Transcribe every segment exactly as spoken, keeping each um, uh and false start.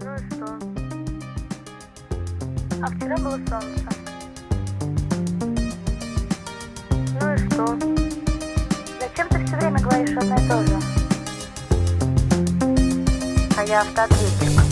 Ну и что? А вчера было солнце. Ну и что? Зачем ты все время говоришь одно и то же? А я автоответчик.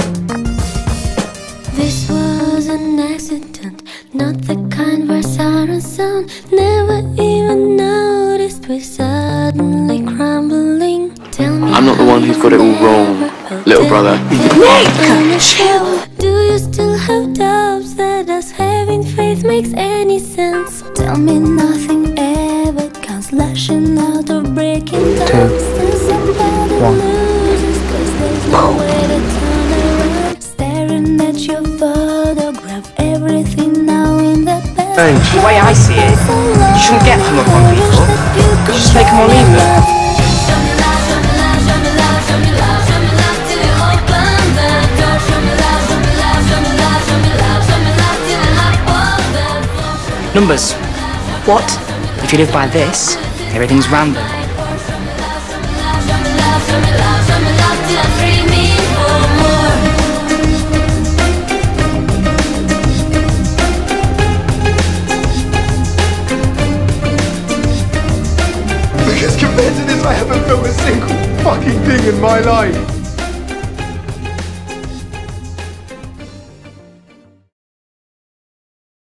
This was an accident, not the kind where sirens sound. Never even noticed we're suddenly crumbling. Tell me, I'm not the one who's got it all wrong, little brother. Nick, chill. Do you still have doubts that us having faith makes any sense? Tell me nothing ever comes lashing out or breaking down. One. Staring at your photograph, everything now in the past. The way I see it, you shouldn't get hung up on people. Just take them or leave them. Numbers. What? If you live by this, everything's random. Because compared to this, I haven't built a single fucking thing in my life.